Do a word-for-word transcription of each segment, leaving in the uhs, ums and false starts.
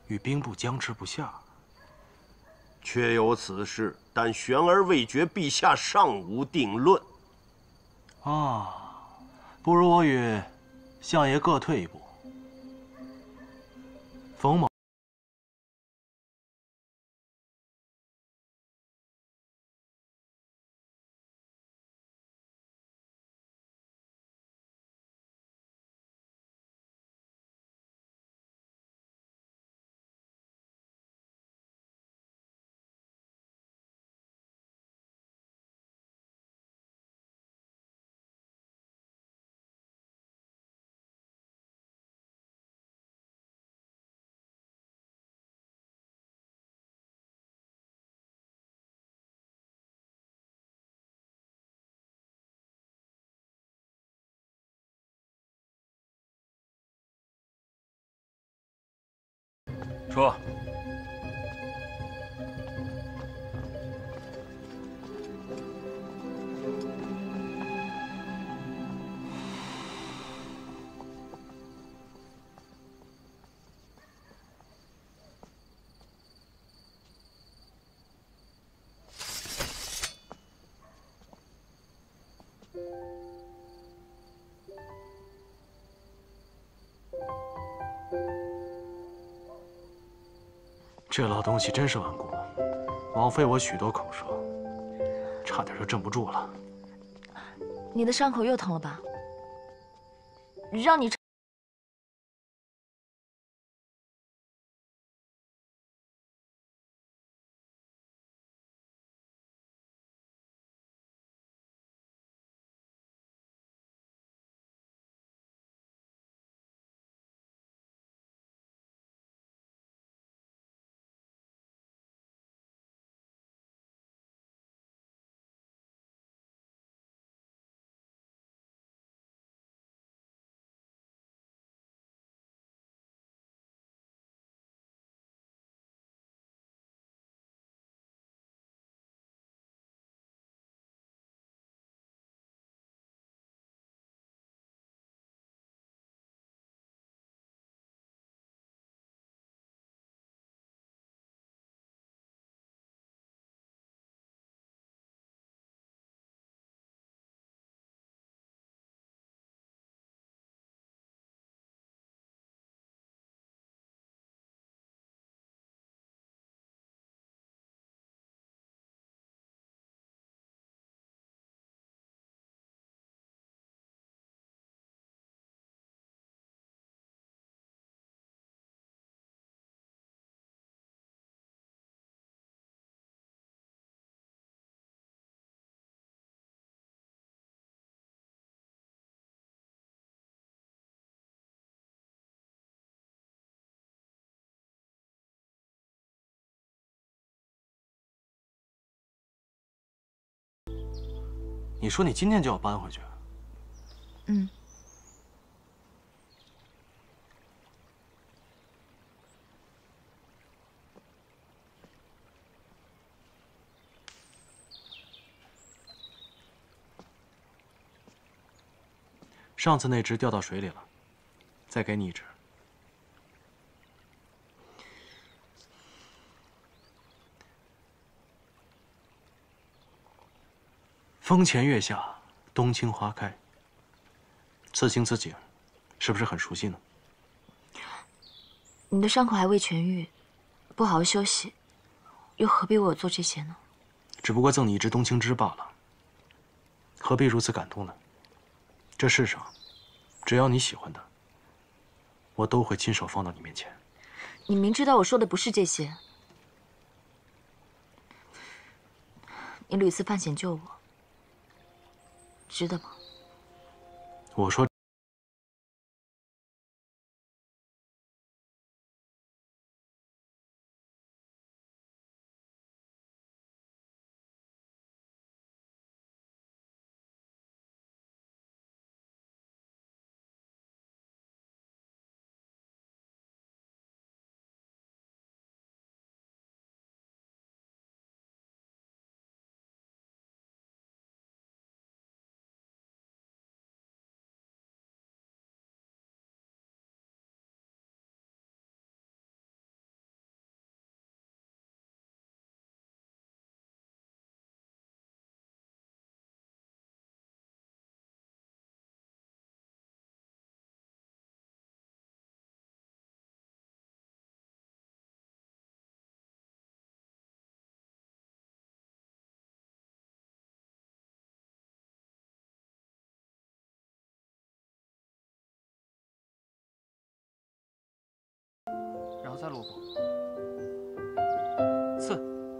与兵部僵持不下。 确有此事，但悬而未决，陛下尚无定论。 啊，不如我与相爷各退一步。冯某。 说。 这老东西真是顽固，枉费我许多口舌，差点就镇不住了。 你的伤口又疼了吧？让你。 你说你今天就要搬回去？ 嗯。 上次那只掉到水里了，再给你一只。风前月下，冬青花开。此情此景，是不是很熟悉呢？ 你的伤口还未痊愈，不好好休息，又何必为我做这些呢？ 只不过赠你一只冬青枝罢了，何必如此感动呢？这世上，只要你喜欢的，我都会亲手放到你面前。 你明知道我说的不是这些，你屡次犯险救我，值得吗？ 我说。 然后再落步，刺，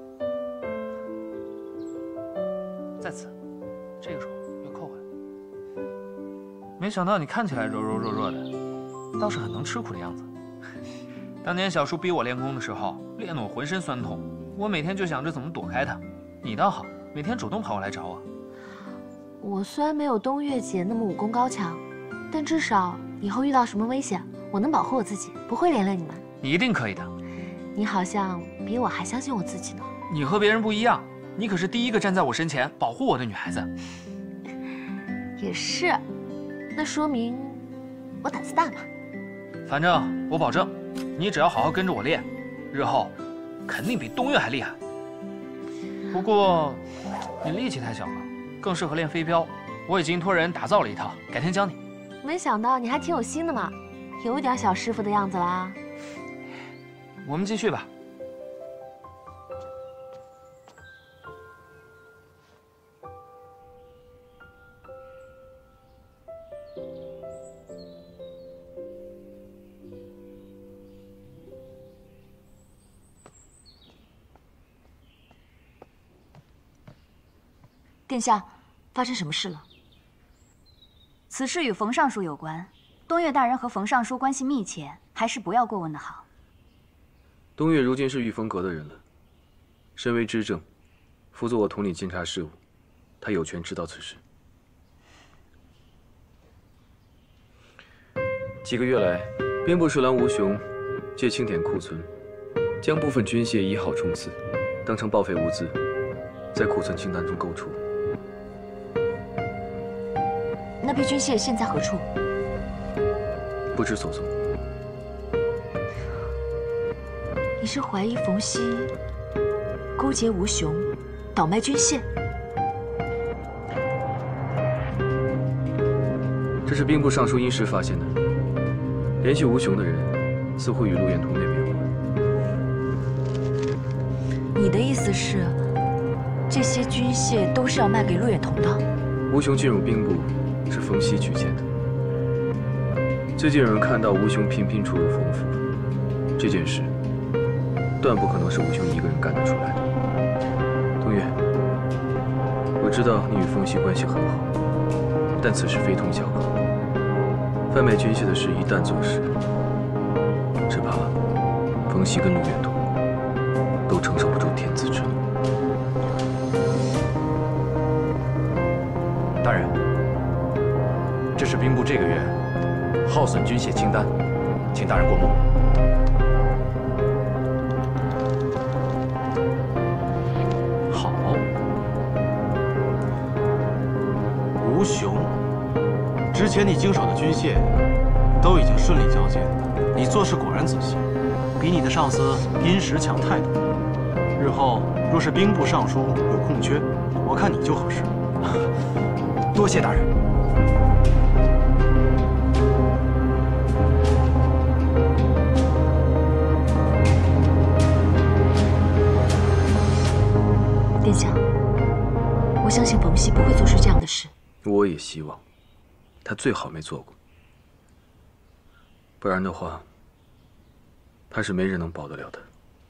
再刺，这个手又扣回来。没想到你看起来柔柔弱弱的，倒是很能吃苦的样子。当年小叔逼我练功的时候，练得我浑身酸痛，我每天就想着怎么躲开他。你倒好，每天主动跑过来找我。 我虽然没有东岳姐那么武功高强，但至少以后遇到什么危险，我能保护我自己，不会连累你们。 你一定可以的。 你好像比我还相信我自己呢。 你和别人不一样，你可是第一个站在我身前保护我的女孩子。 也是，那说明我胆子大嘛。 反正我保证，你只要好好跟着我练，日后肯定比东岳还厉害。不过你力气太小了，更适合练飞镖。我已经托人打造了一套，改天教你。 没想到你还挺有心的嘛，有一点小师傅的样子啦。 我们继续吧。 殿下，发生什么事了？ 此事与冯尚书有关，东岳大人和冯尚书关系密切，还是不要过问的好。 东岳如今是御风阁的人了，身为知政，辅佐我统领监察事务，他有权知道此事。几个月来，兵部侍郎吴雄借清点库存，将部分军械一号冲刺，当成报废物资，在库存清单中勾出。 那批军械现在何处？ 不知所踪。 你是怀疑冯熙勾结吴雄，倒卖军械？ 这是兵部尚书殷实发现的。联系吴雄的人，似乎与陆彦彤那边有关。 你的意思是，这些军械都是要卖给陆远彤的？ 吴雄进入兵部是冯熙举荐的。最近有人看到吴雄频频出入冯府，这件事断不可能是吴雄一个人干得出来的。东岳，我知道你与冯熙关系很好，但此事非同小可。贩卖军械的事一旦坐实，只怕冯熙跟陆远彤都承受不住天子之怒。 大人，这是兵部这个月耗损军械清单，请大人过目。好，吴雄。之前你经手的军械都已经顺利交接，你做事果然仔细，比你的上司殷实强太多。日后若是兵部尚书有空缺，我看你就合适。多谢大人。 殿下，我相信冯熙不会做出这样的事。 我也希望。他最好没做过，不然的话，怕是没人能保得了他。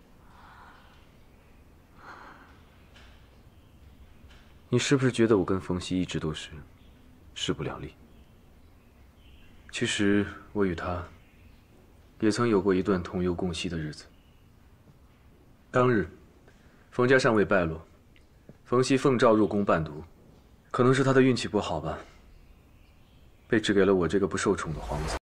你是不是觉得我跟冯熙一直都是势不两立？其实我与他也曾有过一段同忧共惜的日子。当日，冯家尚未败落，冯熙奉诏入宫伴读，可能是他的运气不好吧。被指给了我这个不受宠的皇子。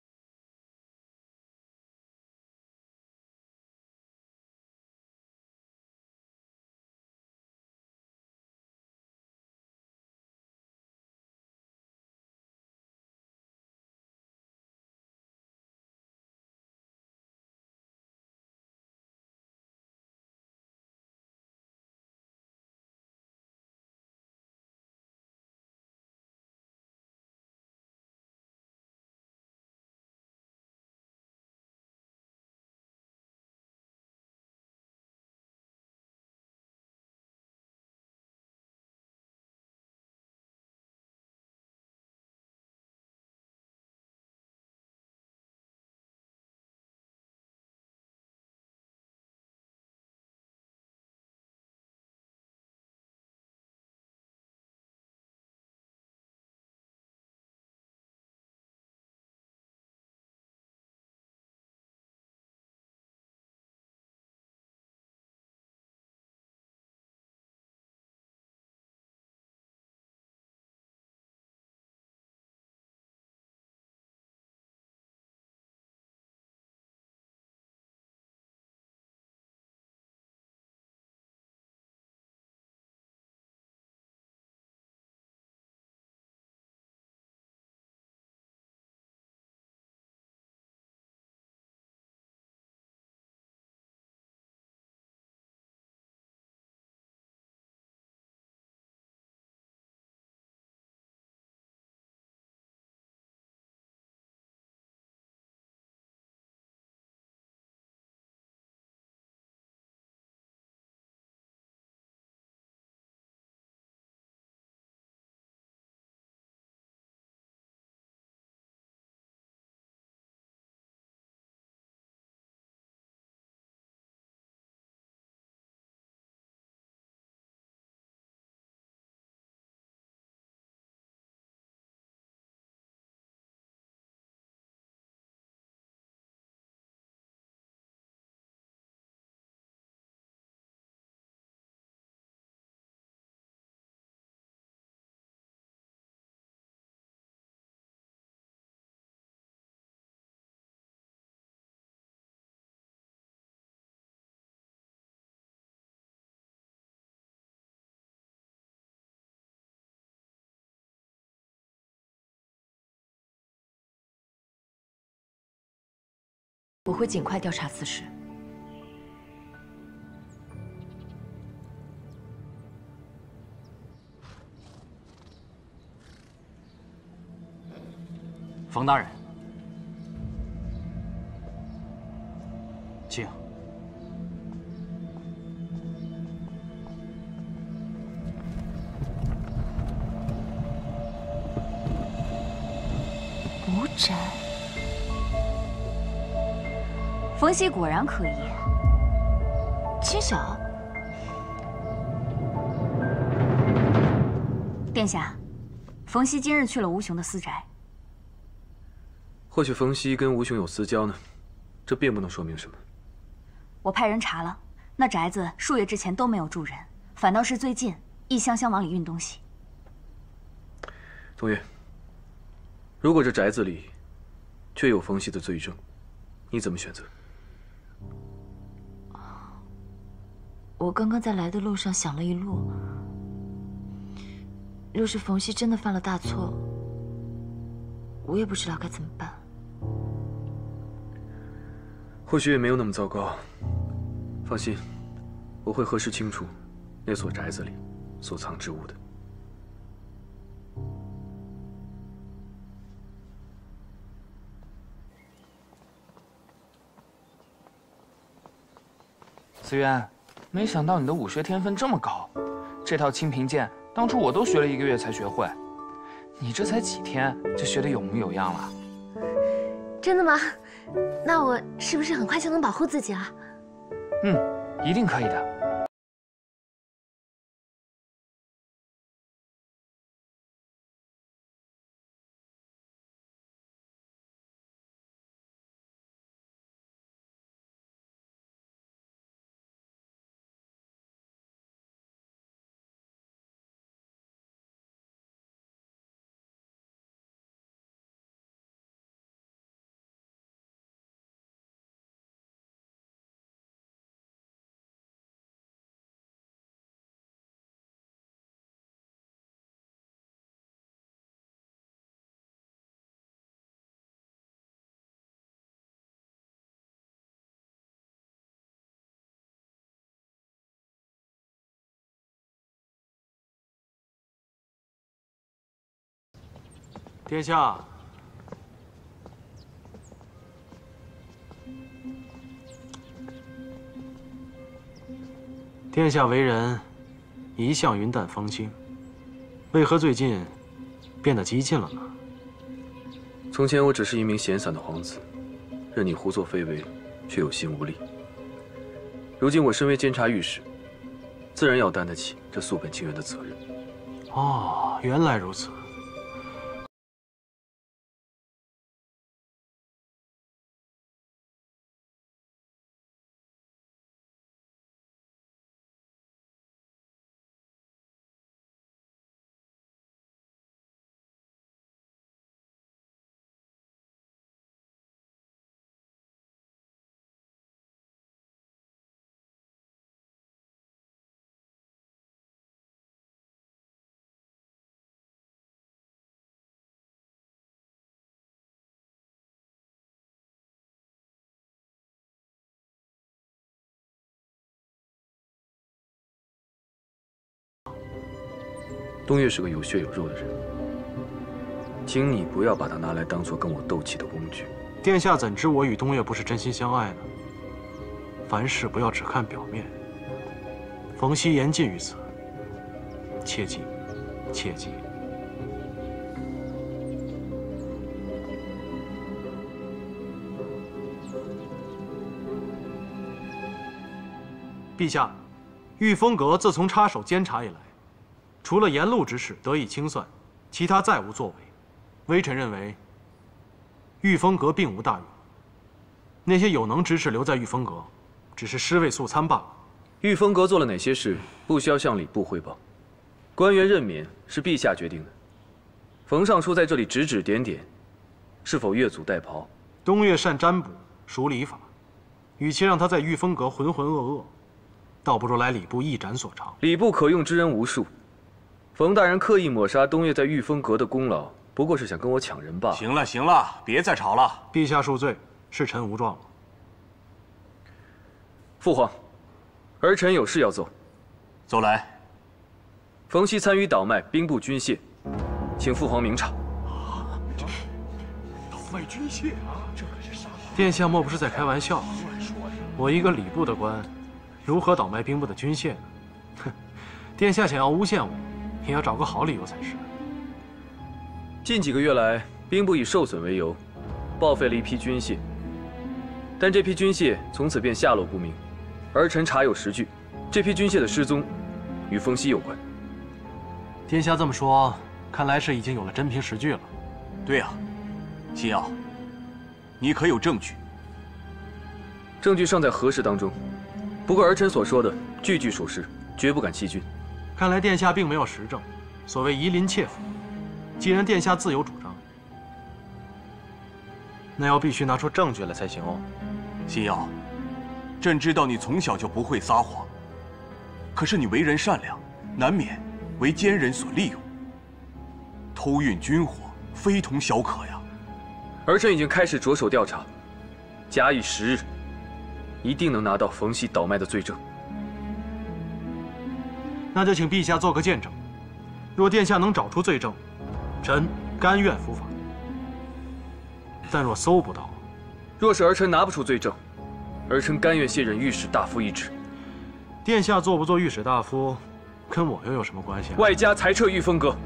我会尽快调查此事。 冯大人，请。 无斩。 冯熙果然可疑。 清晓。 殿下，冯熙今日去了吴雄的私宅。 或许冯熙跟吴雄有私交呢，这并不能说明什么。 我派人查了，那宅子数月之前都没有住人，反倒是最近一箱箱往里运东西。 东岳，如果这宅子里确有冯熙的罪证，你怎么选择？ 我刚刚在来的路上想了一路，若是冯熙真的犯了大错，我也不知道该怎么办。 或许也没有那么糟糕。放心，我会核实清楚那所宅子里所藏之物的。 思渊，没想到你的武学天分这么高，这套清平剑当初我都学了一个月才学会，你这才几天就学得有模有样了。 真的吗？那我是不是很快就能保护自己了？ 嗯，一定可以的。 殿下，殿下为人一向云淡风轻，为何最近变得激进了呢？ 从前我只是一名闲散的皇子，任你胡作非为，却有心无力。如今我身为监察御史，自然要担得起这肃本清源的责任。 哦，原来如此。 东岳是个有血有肉的人，请你不要把他拿来当做跟我斗气的工具。 殿下怎知我与东岳不是真心相爱呢？凡事不要只看表面。冯熙言尽于此，切记，切记。陛下，御风阁自从插手监察以来，除了沿路之事得以清算，其他再无作为。微臣认为，御风阁并无大用。那些有能之士留在御风阁，只是尸位素餐罢了。 御风阁做了哪些事，不需要向礼部汇报。官员任免是陛下决定的。冯尚书在这里指指点点，是否越俎代庖？ 东岳善占卜，熟礼法，与其让他在御风阁浑浑噩噩，倒不如来礼部一展所长。 礼部可用之人无数。冯大人刻意抹杀东岳在御风阁的功劳，不过是想跟我抢人罢了。 行了行了，别再吵了。 陛下恕罪，是臣无状了。 父皇，儿臣有事要奏。 奏来。 冯熙参与倒卖兵部军械，请父皇明察。 倒卖军械啊，这可是啥？ 殿下莫不是在开玩笑？我一个礼部的官，如何倒卖兵部的军械呢？哼，殿下想要诬陷我，也要找个好理由才是。 近几个月来，兵部以受损为由，报废了一批军械，但这批军械从此便下落不明。儿臣查有实据，这批军械的失踪与冯熙有关。 殿下这么说，看来是已经有了真凭实据了。 对啊，星耀，你可有证据？ 证据尚在核实当中，不过儿臣所说的句句属实，绝不敢欺君。 看来殿下并没有实证，所谓夷邻窃符。既然殿下自有主张，那要必须拿出证据来才行哦。 星耀，朕知道你从小就不会撒谎，可是你为人善良，难免为奸人所利用。偷运军火非同小可呀。 儿臣已经开始着手调查，假以时日，一定能拿到冯熙倒卖的罪证。 那就请陛下做个见证，若殿下能找出罪证，臣甘愿伏法。但若搜不到， 若是儿臣拿不出罪证，儿臣甘愿卸任御史大夫一职。 殿下做不做御史大夫，跟我又有什么关系啊？ 外加裁撤御风阁，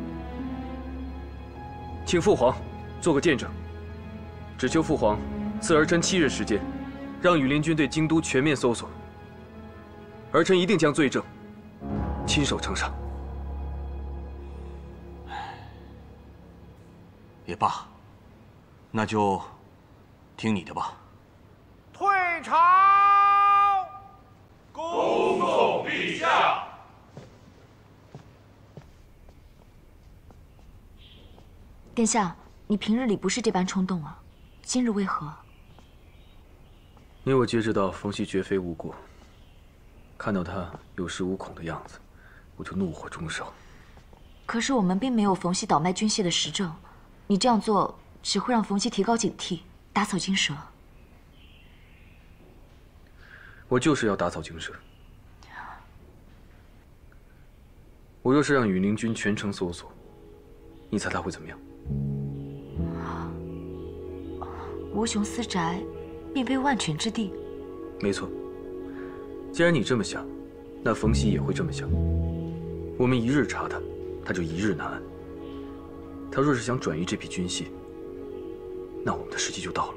请父皇做个见证，只求父皇赐儿臣七日时间，让羽林军对京都全面搜索。儿臣一定将罪证亲手呈上。 也罢，那就听你的吧。 退朝，恭送陛下。 殿下，你平日里不是这般冲动啊，今日为何？ 因为我皆知道冯熙绝非无辜，看到他有恃无恐的样子，我就怒火中烧。 可是我们并没有冯熙倒卖军械的实证，你这样做只会让冯熙提高警惕，打草惊蛇。 我就是要打草惊蛇。我若是让羽林军全城搜索，你猜他会怎么样？ 吴雄私宅并非万全之地。 没错。既然你这么想，那冯熙也会这么想。我们一日查他，他就一日难安。他若是想转移这批军械，那我们的时机就到了。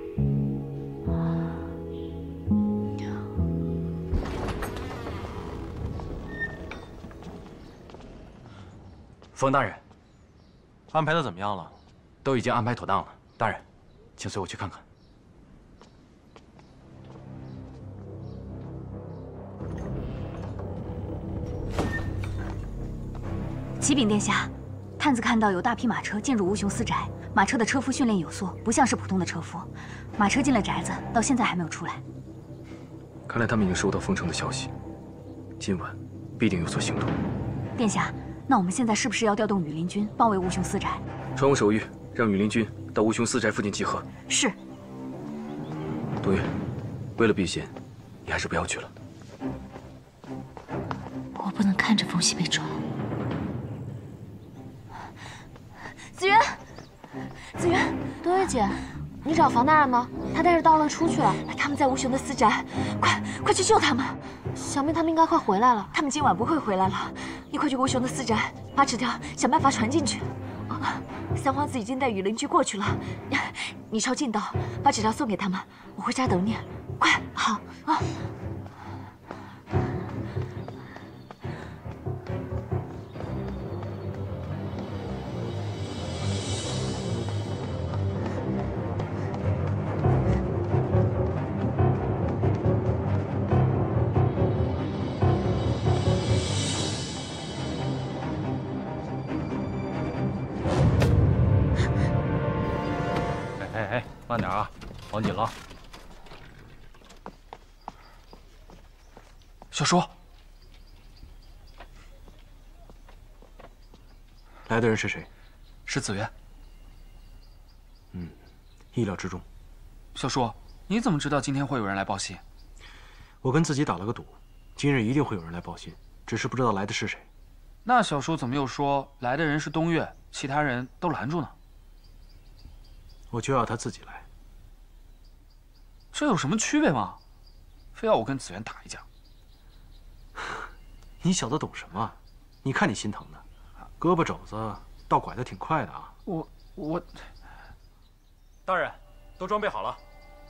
冯大人，安排的怎么样了？都已经安排妥当了。大人，请随我去看看。 启禀殿下，探子看到有大批马车进入吴雄私宅，马车的车夫训练有素，不像是普通的车夫。马车进了宅子，到现在还没有出来。 看来他们已经收到封城的消息，今晚必定有所行动。 殿下，那我们现在是不是要调动羽林军包围吴雄私宅？ 传我手谕，让羽林军到吴雄私宅附近集合。 是。 东岳，为了避嫌，你还是不要去了。 我不能看着冯熙被抓。 子渊，子渊， 东岳姐，你找房大人吗？他带着道乐出去了。 他们在吴雄的私宅，快快去救他们！ 想必他们应该快回来了。 他们今晚不会回来了，你快去吴雄的私宅，把纸条想办法传进去。三皇子已经带羽林军过去了，你抄近道，把纸条送给他们，我回家等你。快，好啊！ 慢点啊，绑紧了。 小叔， 来的人是谁？ 是子渊。 嗯，意料之中。 小叔，你怎么知道今天会有人来报信？ 我跟自己打了个赌，今日一定会有人来报信，只是不知道来的是谁。 那小叔怎么又说来的人是东岳，其他人都拦住呢？ 我就要他自己来。 这有什么区别吗？非要我跟紫渊打一架？ 你小子懂什么？你看你心疼的，胳膊肘子倒拐得挺快的啊！ 我我， 大人，都装备好了。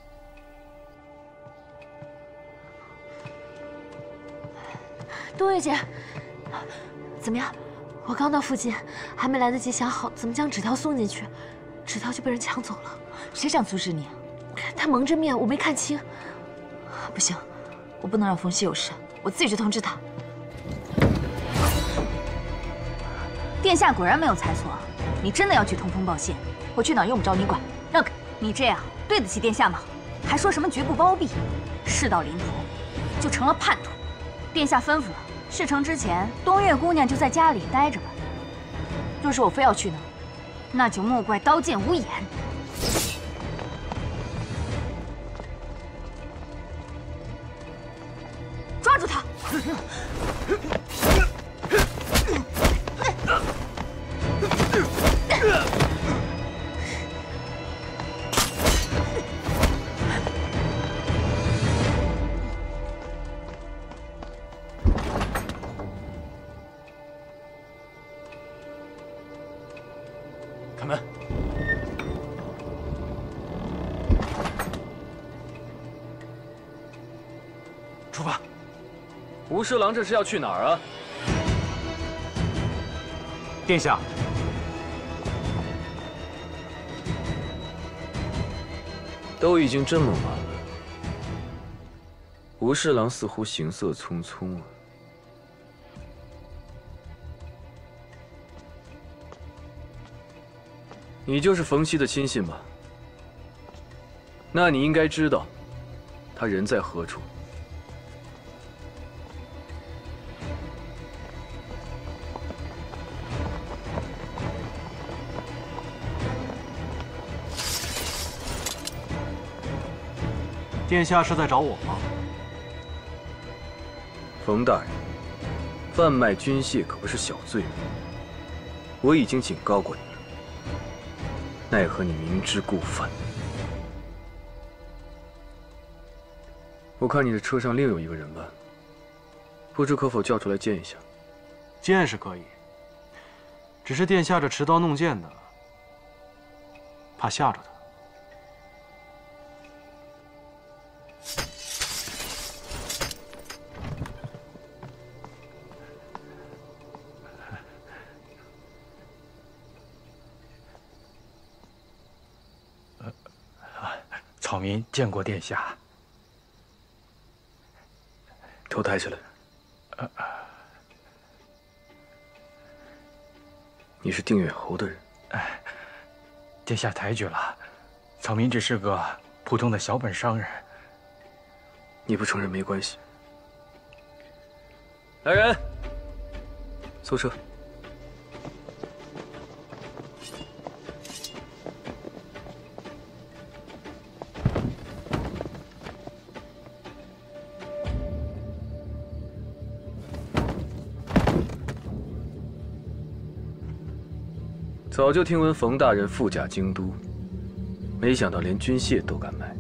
东岳姐，怎么样？我刚到附近，还没来得及想好怎么将纸条送进去，纸条就被人抢走了。 谁想阻止你？ 他蒙着面，我没看清。 不行，我不能让冯熙有事，我自己去通知他。殿下果然没有猜错，你真的要去通风报信？我去哪儿用不着你管。让开！你这样对得起殿下吗？还说什么绝不包庇，事到临头就成了叛徒。殿下吩咐了，事成之前，东岳姑娘就在家里待着吧。若是我非要去呢，那就莫怪刀剑无眼。抓住他！ 开门。 出发。 吴侍郎这是要去哪儿啊？ 殿下， 都已经这么晚了，吴侍郎似乎行色匆匆啊。你就是冯熙的亲信吧？那你应该知道，他人在何处。 殿下是在找我吗？ 冯大人，贩卖军械可不是小罪名，我已经警告过你了，奈何你明知故犯。我看你的车上另有一个人吧，不知可否叫出来见一下？ 见是可以，只是殿下这持刀弄剑的，怕吓着他。 草民见过殿下。 头抬起来。 呃， 你是定远侯的人。 哎，殿下抬举了，草民只是个普通的小本商人。 你不承认没关系。来人，搜车。早就听闻冯大人富甲京都，没想到连军械都敢卖。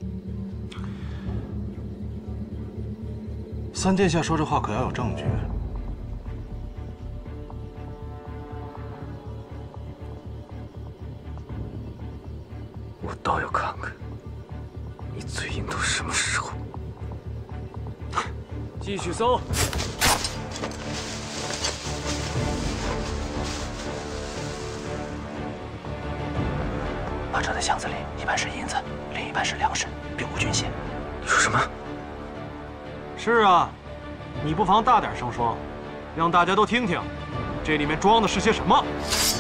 三殿下说这话可要有证据。 我倒要看看你嘴硬到什么时候。继续搜。 马车的箱子里一半是银子，另一半是粮食，并无军械。 你说什么？ 是啊，你不妨大点声说，让大家都听听，这里面装的是些什么。